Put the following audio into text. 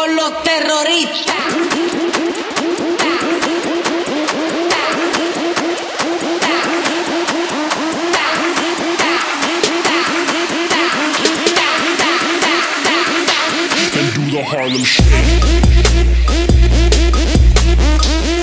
con los terroristas. And do the Harlem Shake.